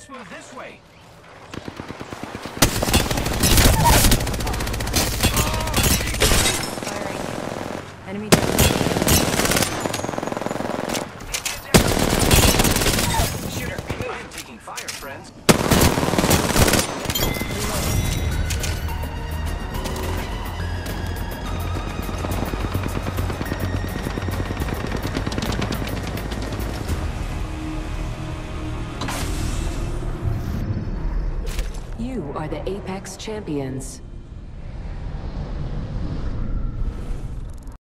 Let's move this way. Firing. Enemy down. Shooter, I am taking fire, friends. You are the Apex Champions.